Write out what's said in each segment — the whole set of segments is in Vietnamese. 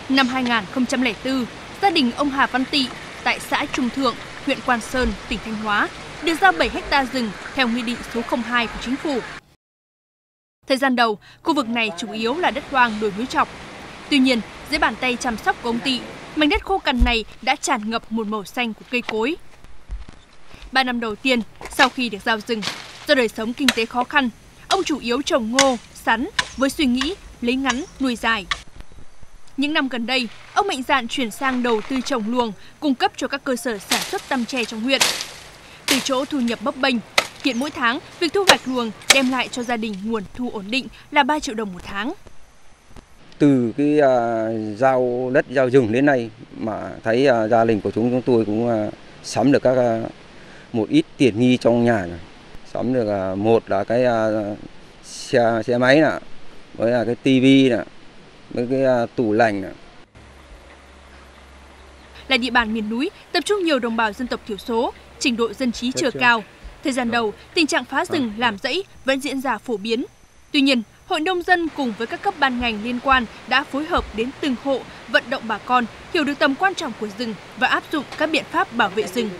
Năm 2004, gia đình ông Hà Văn Tị tại xã Trung Thượng, huyện Quan Sơn, tỉnh Thanh Hóa được giao 7 ha rừng theo Nghị định số 02 của Chính phủ. Thời gian đầu, khu vực này chủ yếu là đất hoang đồi núi trọc. Tuy nhiên, dưới bàn tay chăm sóc của ông Tị, mảnh đất khô cằn này đã tràn ngập một màu xanh của cây cối. 3 năm đầu tiên, sau khi được giao rừng, do đời sống kinh tế khó khăn, ông chủ yếu trồng ngô, sắn với suy nghĩ lấy ngắn nuôi dài. Những năm gần đây, ông mạnh dạn chuyển sang đầu tư trồng luồng, cung cấp cho các cơ sở sản xuất tăm tre trong huyện. Từ chỗ thu nhập bấp bênh, hiện mỗi tháng, việc thu hoạch luồng đem lại cho gia đình nguồn thu ổn định là 3 triệu đồng một tháng. Từ cái giao đất, giao rừng đến nay mà thấy gia đình của chúng tôi cũng sắm được một ít tiện nghi trong nhà này. Sắm được một là cái xe máy nè, với là cái tivi nè, với cái tủ lạnh nè. Là địa bàn miền núi, tập trung nhiều đồng bào dân tộc thiểu số, trình độ dân trí chưa cao. Thời gian đầu, tình trạng phá rừng làm rẫy vẫn diễn ra phổ biến. Tuy nhiên, Hội nông dân cùng với các cấp ban ngành liên quan đã phối hợp đến từng hộ, vận động bà con hiểu được tầm quan trọng của rừng và áp dụng các biện pháp bảo vệ rừng.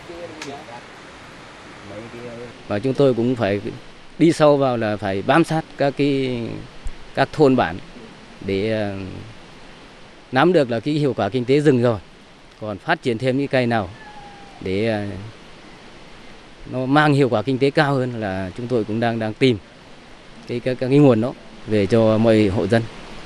Và chúng tôi cũng phải đi sâu vào là phải bám sát các thôn bản để nắm được là cái hiệu quả kinh tế rừng rồi. Còn phát triển thêm những cây nào để nó mang hiệu quả kinh tế cao hơn là chúng tôi cũng đang tìm cái nguồn đó về cho mọi hộ dân.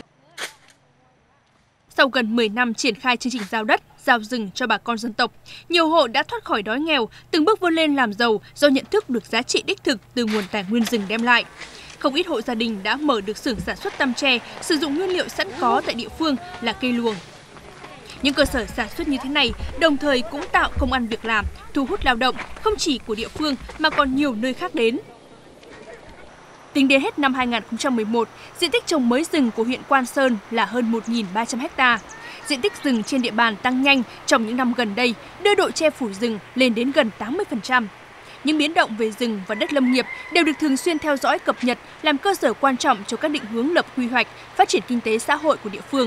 Sau gần 10 năm triển khai chương trình giao đất, giao rừng cho bà con dân tộc, nhiều hộ đã thoát khỏi đói nghèo, từng bước vươn lên làm giàu do nhận thức được giá trị đích thực từ nguồn tài nguyên rừng đem lại. Không ít hộ gia đình đã mở được xưởng sản xuất tăm tre, sử dụng nguyên liệu sẵn có tại địa phương là cây luồng. Những cơ sở sản xuất như thế này đồng thời cũng tạo công ăn việc làm, thu hút lao động không chỉ của địa phương mà còn nhiều nơi khác đến. Tính đến hết năm 2011, diện tích trồng mới rừng của huyện Quan Sơn là hơn 1.300 ha. Diện tích rừng trên địa bàn tăng nhanh trong những năm gần đây, đưa độ che phủ rừng lên đến gần 80%. Những biến động về rừng và đất lâm nghiệp đều được thường xuyên theo dõi cập nhật, làm cơ sở quan trọng cho các định hướng lập quy hoạch, phát triển kinh tế xã hội của địa phương.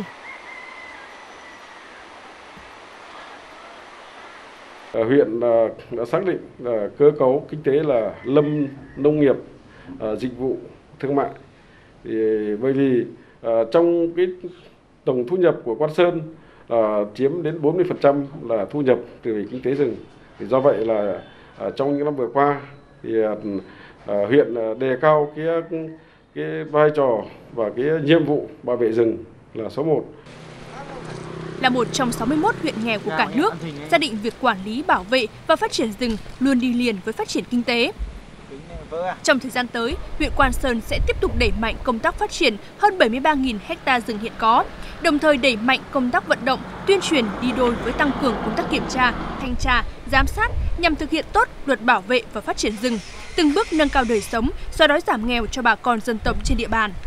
Huyện đã xác định là cơ cấu kinh tế là lâm, nông nghiệp, dịch vụ, thương mại. Bởi vì trong cái tổng thu nhập của Quan Sơn chiếm đến 40% là thu nhập từ kinh tế rừng. Do vậy là trong những năm vừa qua thì huyện đề cao cái vai trò và cái nhiệm vụ bảo vệ rừng là số 1. Là một trong 61 huyện nghèo của cả nước, xác định việc quản lý, bảo vệ và phát triển rừng luôn đi liền với phát triển kinh tế. Trong thời gian tới, huyện Quan Sơn sẽ tiếp tục đẩy mạnh công tác phát triển hơn 73.000 ha rừng hiện có, đồng thời đẩy mạnh công tác vận động, tuyên truyền đi đôi với tăng cường công tác kiểm tra, thanh tra, giám sát nhằm thực hiện tốt luật bảo vệ và phát triển rừng, từng bước nâng cao đời sống, xóa đói giảm nghèo cho bà con dân tộc trên địa bàn.